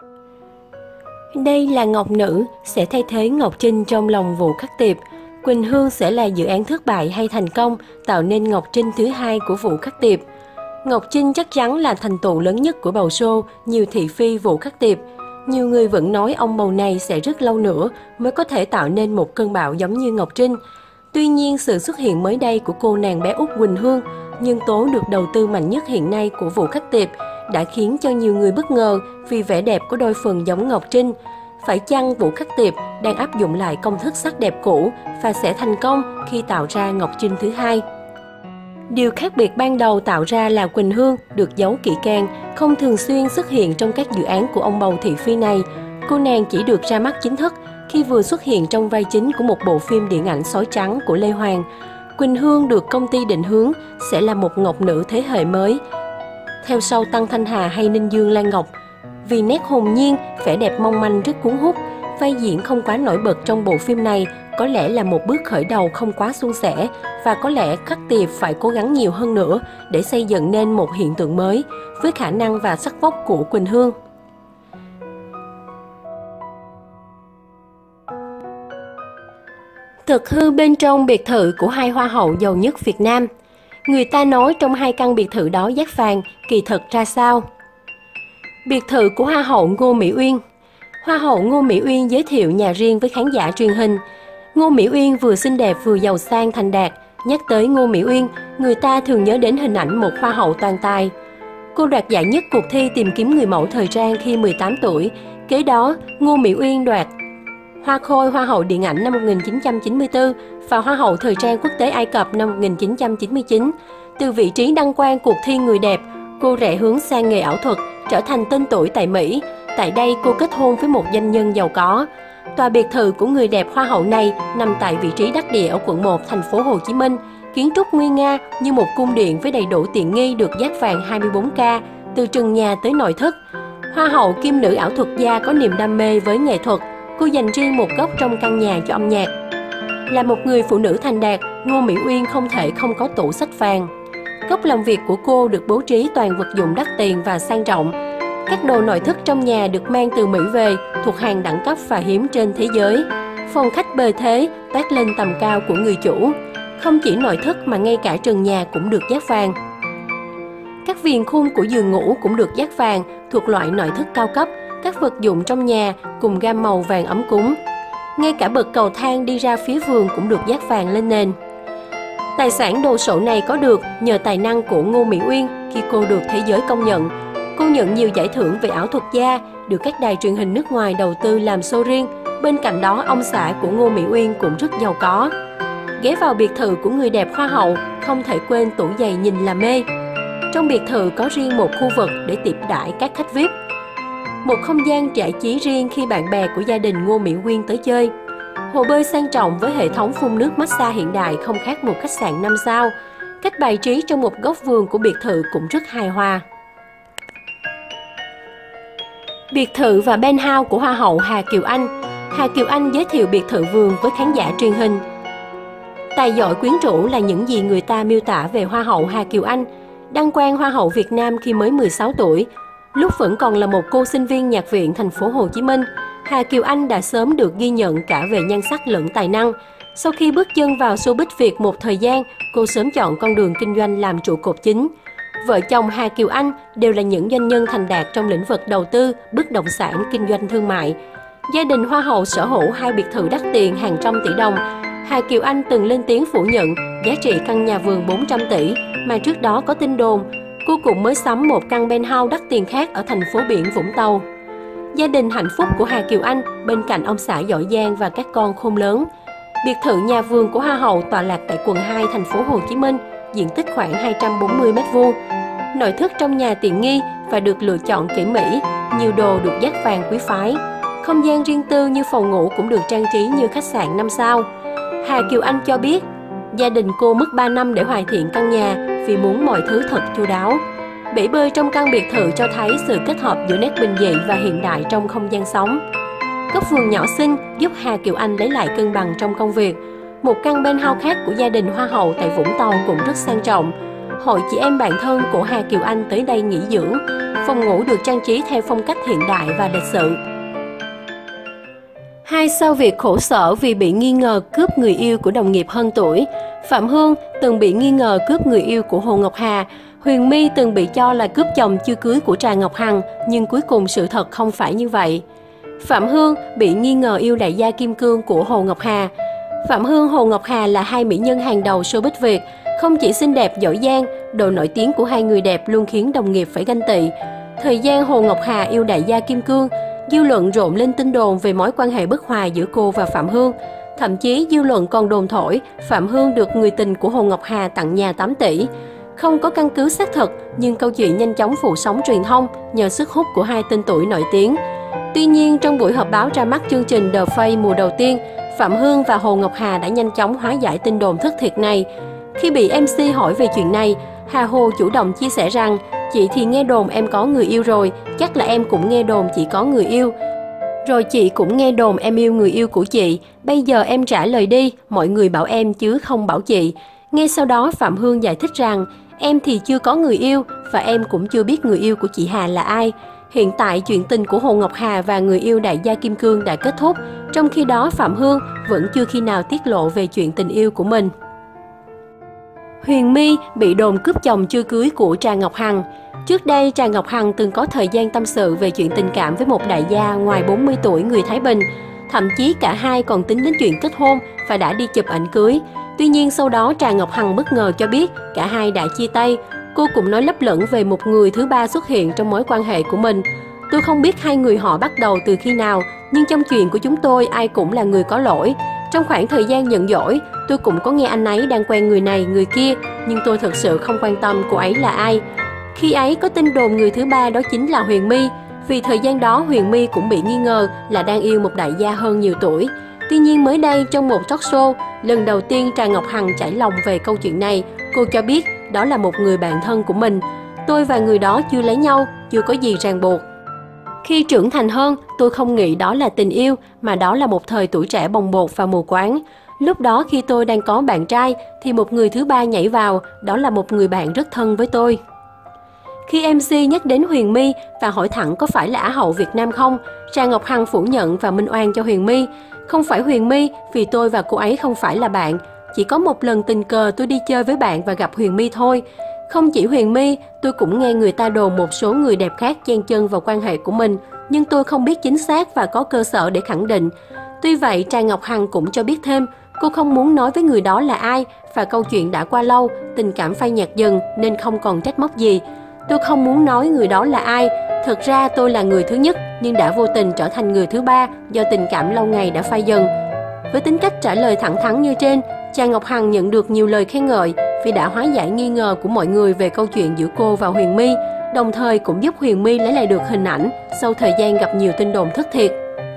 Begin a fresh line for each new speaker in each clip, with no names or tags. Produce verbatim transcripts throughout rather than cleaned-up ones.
Đây là Ngọc Nữ sẽ thay thế Ngọc Trinh trong lòng Vũ Khắc Tiệp. Quỳnh Hương sẽ là dự án thất bại hay thành công, tạo nên Ngọc Trinh thứ hai của Vũ Khắc Tiệp. Ngọc Trinh chắc chắn là thành tựu lớn nhất của bầu show nhiều thị phi Vũ Khắc Tiệp. Nhiều người vẫn nói ông bầu này sẽ rất lâu nữa mới có thể tạo nên một cơn bão giống như Ngọc Trinh. Tuy nhiên, sự xuất hiện mới đây của cô nàng bé út Quỳnh Hương, nhân tố được đầu tư mạnh nhất hiện nay của Vũ Khắc Tiệp, đã khiến cho nhiều người bất ngờ vì vẻ đẹp của đôi phần giống Ngọc Trinh. Phải chăng Vũ Khắc Tiệp đang áp dụng lại công thức sắc đẹp cũ và sẽ thành công khi tạo ra Ngọc Trinh thứ hai? Điều khác biệt ban đầu tạo ra là Quỳnh Hương được giấu kỹ càng, không thường xuyên xuất hiện trong các dự án của ông bầu thị phi này. Cô nàng chỉ được ra mắt chính thức khi vừa xuất hiện trong vai chính của một bộ phim điện ảnh Sói Trắng của Lê Hoàng. Quỳnh Hương được công ty định hướng sẽ là một Ngọc Nữ thế hệ mới, theo sau Tăng Thanh Hà hay Ninh Dương Lan Ngọc. Vì nét hồn nhiên, vẻ đẹp mong manh rất cuốn hút, vai diễn không quá nổi bật trong bộ phim này có lẽ là một bước khởi đầu không quá suôn sẻ, và có lẽ Khắc Tiệp phải cố gắng nhiều hơn nữa để xây dựng nên một hiện tượng mới với khả năng và sắc vóc của Quỳnh Hương. Thực hư bên trong biệt thự của hai hoa hậu giàu nhất Việt Nam. Người ta nói trong hai căn biệt thự đó dát vàng, kỳ thực ra sao? Biệt thự của Hoa hậu Ngô Mỹ Uyên. Hoa hậu Ngô Mỹ Uyên giới thiệu nhà riêng với khán giả truyền hình. Ngô Mỹ Uyên vừa xinh đẹp vừa giàu sang thành đạt. Nhắc tới Ngô Mỹ Uyên, người ta thường nhớ đến hình ảnh một hoa hậu toàn tài. Cô đoạt giải nhất cuộc thi tìm kiếm người mẫu thời trang khi mười tám tuổi. Kế đó, Ngô Mỹ Uyên đoạt Hoa khôi Hoa hậu điện ảnh năm một nghìn chín trăm chín mươi tư và Hoa hậu thời trang quốc tế Ai Cập năm một nghìn chín trăm chín mươi chín. Từ vị trí đăng quang cuộc thi người đẹp, cô rẽ hướng sang nghề ảo thuật, trở thành tên tuổi tại Mỹ. Tại đây, cô kết hôn với một doanh nhân giàu có. Tòa biệt thự của người đẹp hoa hậu này nằm tại vị trí đắc địa ở quận một, thành phố Hồ Chí Minh. Kiến trúc nguy nga như một cung điện với đầy đủ tiện nghi được dát vàng hai mươi bốn ca, từ trần nhà tới nội thất. Hoa hậu kim nữ ảo thuật gia có niềm đam mê với nghệ thuật. Cô dành riêng một góc trong căn nhà cho âm nhạc. Là một người phụ nữ thành đạt, Ngô Mỹ Uyên không thể không có tủ sách vàng. Góc làm việc của cô được bố trí toàn vật dụng đắt tiền và sang trọng. Các đồ nội thất trong nhà được mang từ Mỹ về, thuộc hàng đẳng cấp và hiếm trên thế giới. Phòng khách bề thế, toát lên tầm cao của người chủ. Không chỉ nội thất mà ngay cả trần nhà cũng được dát vàng. Các viền khung của giường ngủ cũng được dát vàng, thuộc loại nội thất cao cấp. Các vật dụng trong nhà cùng gam màu vàng ấm cúng. Ngay cả bậc cầu thang đi ra phía vườn cũng được dát vàng lên nền. Tài sản đồ sộ này có được nhờ tài năng của Ngô Mỹ Uyên khi cô được thế giới công nhận. Cô nhận nhiều giải thưởng về ảo thuật gia, được các đài truyền hình nước ngoài đầu tư làm show riêng. Bên cạnh đó, ông xã của Ngô Mỹ Uyên cũng rất giàu có. Ghé vào biệt thự của người đẹp hoa hậu, không thể quên tủ giày nhìn là mê. Trong biệt thự có riêng một khu vực để tiếp đãi các khách vi ai pi. Một không gian giải trí riêng khi bạn bè của gia đình Ngô Mỹ Uyên tới chơi. Hồ bơi sang trọng với hệ thống phun nước massage hiện đại không khác một khách sạn năm sao. Cách bài trí trong một góc vườn của biệt thự cũng rất hài hòa. Biệt thự và penthouse của Hoa hậu Hà Kiều Anh. Hà Kiều Anh giới thiệu biệt thự vườn với khán giả truyền hình. Tài giỏi quyến rũ là những gì người ta miêu tả về Hoa hậu Hà Kiều Anh. Đăng quang Hoa hậu Việt Nam khi mới mười sáu tuổi. Lúc vẫn còn là một cô sinh viên nhạc viện thành phố Hồ Chí Minh, Hà Kiều Anh đã sớm được ghi nhận cả về nhan sắc lẫn tài năng. Sau khi bước chân vào showbiz Việt một thời gian, cô sớm chọn con đường kinh doanh làm trụ cột chính. Vợ chồng Hà Kiều Anh đều là những doanh nhân thành đạt trong lĩnh vực đầu tư, bất động sản, kinh doanh thương mại. Gia đình Hoa hậu sở hữu hai biệt thự đắt tiền hàng trăm tỷ đồng. Hà Kiều Anh từng lên tiếng phủ nhận giá trị căn nhà vườn bốn trăm tỷ mà trước đó có tin đồn. Cô cũng mới sắm một căn penthouse đắt tiền khác ở thành phố biển Vũng Tàu. Gia đình hạnh phúc của Hà Kiều Anh bên cạnh ông xã giỏi giang và các con khôn lớn. Biệt thự nhà vườn của Hoa hậu tọa lạc tại quận hai, thành phố Hồ Chí Minh, diện tích khoảng hai trăm bốn mươi mét vuông. Nội thất trong nhà tiện nghi và được lựa chọn tỉ mỉ, nhiều đồ được dát vàng quý phái. Không gian riêng tư như phòng ngủ cũng được trang trí như khách sạn năm sao. Hà Kiều Anh cho biết, gia đình cô mất ba năm để hoàn thiện căn nhà vì muốn mọi thứ thật chu đáo. Bể bơi trong căn biệt thự cho thấy sự kết hợp giữa nét bình dị và hiện đại trong không gian sống. Góc vườn nhỏ xinh giúp Hà Kiều Anh lấy lại cân bằng trong công việc. Một căn penthouse khác của gia đình Hoa hậu tại Vũng Tàu cũng rất sang trọng. hội chị em bạn thân của Hà Kiều Anh tới đây nghỉ dưỡng. Phòng ngủ được trang trí theo phong cách hiện đại và lịch sự. Hai sao Việt khổ sở vì bị nghi ngờ cướp người yêu của đồng nghiệp hơn tuổi. Phạm Hương từng bị nghi ngờ cướp người yêu của Hồ Ngọc Hà. Huyền My từng bị cho là cướp chồng chưa cưới của Trà Ngọc Hằng, nhưng cuối cùng sự thật không phải như vậy. Phạm Hương bị nghi ngờ yêu đại gia kim cương của Hồ Ngọc Hà. Phạm Hương, Hồ Ngọc Hà là hai mỹ nhân hàng đầu showbiz Việt. Không chỉ xinh đẹp, giỏi giang, độ nổi tiếng của hai người đẹp luôn khiến đồng nghiệp phải ganh tị. Thời gian Hồ Ngọc Hà yêu đại gia kim cương, dư luận rộn lên tin đồn về mối quan hệ bất hòa giữa cô và Phạm Hương. Thậm chí dư luận còn đồn thổi Phạm Hương được người tình của Hồ Ngọc Hà tặng nhà tám tỷ. Không có căn cứ xác thực, nhưng câu chuyện nhanh chóng phủ sóng truyền thông nhờ sức hút của hai tên tuổi nổi tiếng. Tuy nhiên, trong buổi họp báo ra mắt chương trình The Face mùa đầu tiên, Phạm Hương và Hồ Ngọc Hà đã nhanh chóng hóa giải tin đồn thất thiệt này. Khi bị em xê hỏi về chuyện này, Hà Hồ chủ động chia sẻ rằng: "Chị thì nghe đồn em có người yêu rồi, chắc là em cũng nghe đồn chị có người yêu. Rồi chị cũng nghe đồn em yêu người yêu của chị, bây giờ em trả lời đi, mọi người bảo em chứ không bảo chị." Ngay sau đó, Phạm Hương giải thích rằng: "Em thì chưa có người yêu và em cũng chưa biết người yêu của chị Hà là ai. Hiện tại chuyện tình của Hồ Ngọc Hà và người yêu đại gia kim cương đã kết thúc, trong khi đó Phạm Hương vẫn chưa khi nào tiết lộ về chuyện tình yêu của mình." Huyền My bị đồn cướp chồng chưa cưới của Trà Ngọc Hằng. Trước đây, Trà Ngọc Hằng từng có thời gian tâm sự về chuyện tình cảm với một đại gia ngoài bốn mươi tuổi người Thái Bình. Thậm chí cả hai còn tính đến chuyện kết hôn và đã đi chụp ảnh cưới. Tuy nhiên sau đó Trà Ngọc Hằng bất ngờ cho biết cả hai đã chia tay. Cô cũng nói lấp lửng về một người thứ ba xuất hiện trong mối quan hệ của mình. "Tôi không biết hai người họ bắt đầu từ khi nào, nhưng trong chuyện của chúng tôi ai cũng là người có lỗi. Trong khoảng thời gian giận dỗi, tôi cũng có nghe anh ấy đang quen người này, người kia, nhưng tôi thực sự không quan tâm cô ấy là ai." Khi ấy có tin đồn người thứ ba đó chính là Huyền My. Vì thời gian đó Huyền My cũng bị nghi ngờ là đang yêu một đại gia hơn nhiều tuổi. Tuy nhiên mới đây trong một talk show, lần đầu tiên Trà Ngọc Hằng trải lòng về câu chuyện này. Cô cho biết đó là một người bạn thân của mình. "Tôi và người đó chưa lấy nhau, chưa có gì ràng buộc. Khi trưởng thành hơn, tôi không nghĩ đó là tình yêu, mà đó là một thời tuổi trẻ bồng bột và mù quáng. Lúc đó khi tôi đang có bạn trai, thì một người thứ ba nhảy vào, đó là một người bạn rất thân với tôi." Khi em xê nhắc đến Huyền My và hỏi thẳng có phải là Á hậu Việt Nam không, Trà Ngọc Hằng phủ nhận và minh oan cho Huyền My. "Không phải Huyền My, vì tôi và cô ấy không phải là bạn. Chỉ có một lần tình cờ tôi đi chơi với bạn và gặp Huyền My thôi. Không chỉ Huyền My, tôi cũng nghe người ta đồn một số người đẹp khác chen chân vào quan hệ của mình, nhưng tôi không biết chính xác và có cơ sở để khẳng định." Tuy vậy, Trà Ngọc Hằng cũng cho biết thêm, cô không muốn nói với người đó là ai và câu chuyện đã qua lâu, tình cảm phai nhạt dần nên không còn trách móc gì. "Tôi không muốn nói người đó là ai. Thực ra tôi là người thứ nhất nhưng đã vô tình trở thành người thứ ba do tình cảm lâu ngày đã phai dần." Với tính cách trả lời thẳng thắn như trên, Trà Ngọc Hằng nhận được nhiều lời khen ngợi vì đã hóa giải nghi ngờ của mọi người về câu chuyện giữa cô và Huyền My, đồng thời cũng giúp Huyền My lấy lại được hình ảnh sau thời gian gặp nhiều tin đồn thất thiệt.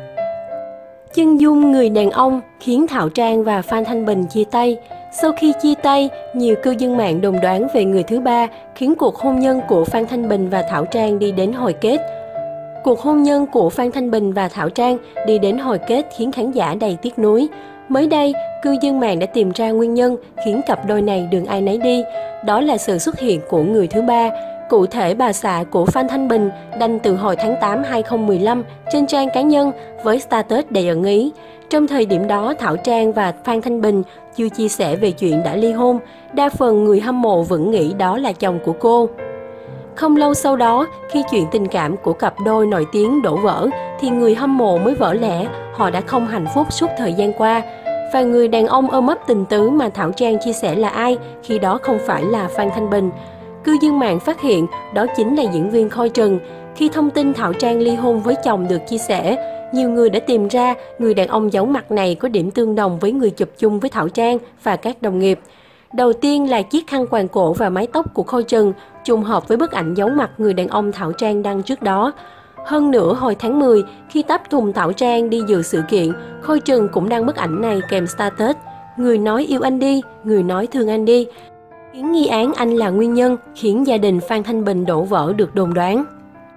Chân dung người đàn ông khiến Thảo Trang và Phan Thanh Bình chia tay. Sau khi chia tay, nhiều cư dân mạng đồn đoán về người thứ ba khiến cuộc hôn nhân của Phan Thanh Bình và Thảo Trang đi đến hồi kết. Cuộc hôn nhân của Phan Thanh Bình và Thảo Trang đi đến hồi kết khiến khán giả đầy tiếc nuối. Mới đây, cư dân mạng đã tìm ra nguyên nhân khiến cặp đôi này đường ai nấy đi. Đó là sự xuất hiện của người thứ ba. Cụ thể, bà xã của Phan Thanh Bình đăng từ hồi tháng tám năm hai nghìn không trăm mười lăm trên trang cá nhân với status đầy ẩn ý. Trong thời điểm đó, Thảo Trang và Phan Thanh Bình chưa chia sẻ về chuyện đã ly hôn. Đa phần người hâm mộ vẫn nghĩ đó là chồng của cô. Không lâu sau đó, khi chuyện tình cảm của cặp đôi nổi tiếng đổ vỡ, thì người hâm mộ mới vỡ lẽ họ đã không hạnh phúc suốt thời gian qua. Và người đàn ông ôm ấp tình tứ mà Thảo Trang chia sẻ là ai khi đó không phải là Phan Thanh Bình. Cư dân mạng phát hiện đó chính là diễn viên Khôi Trần. Khi thông tin Thảo Trang ly hôn với chồng được chia sẻ, nhiều người đã tìm ra người đàn ông giấu mặt này có điểm tương đồng với người chụp chung với Thảo Trang và các đồng nghiệp. Đầu tiên là chiếc khăn quàng cổ và mái tóc của Khôi Trần, trùng hợp với bức ảnh giấu mặt người đàn ông Thảo Trang đăng trước đó. Hơn nữa, hồi tháng mười, khi tắp thùng Thảo Trang đi dự sự kiện, Khôi Trần cũng đăng bức ảnh này kèm status: "Người nói yêu anh đi, người nói thương anh đi", khiến nghi án anh là nguyên nhân khiến gia đình Phan Thanh Bình đổ vỡ được đồn đoán.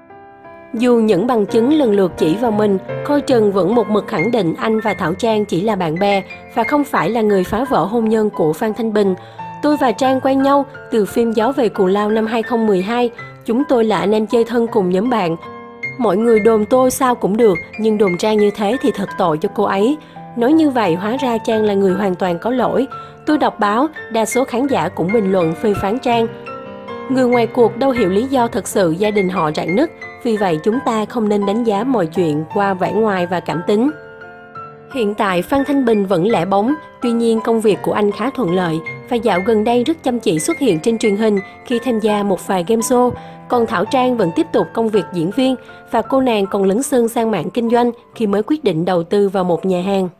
Dù những bằng chứng lần lượt chỉ vào mình, Khôi Trần vẫn một mực khẳng định anh và Thảo Trang chỉ là bạn bè và không phải là người phá vỡ hôn nhân của Phan Thanh Bình. Tôi và Trang quen nhau từ phim Gió về Cù Lao năm hai không một hai. Chúng tôi là anh em chơi thân cùng nhóm bạn. Mọi người đồn tôi sao cũng được, nhưng đồn Trang như thế thì thật tội cho cô ấy. Nói như vậy hóa ra Trang là người hoàn toàn có lỗi. Tôi đọc báo, đa số khán giả cũng bình luận phê phán Trang. Người ngoài cuộc đâu hiểu lý do thật sự gia đình họ rạn nứt, vì vậy chúng ta không nên đánh giá mọi chuyện qua vẻ ngoài và cảm tính. Hiện tại Phan Thanh Bình vẫn lẻ bóng, tuy nhiên công việc của anh khá thuận lợi và dạo gần đây rất chăm chỉ xuất hiện trên truyền hình khi tham gia một vài game show. Còn Thảo Trang vẫn tiếp tục công việc diễn viên và cô nàng còn lấn sân sang mảng kinh doanh khi mới quyết định đầu tư vào một nhà hàng.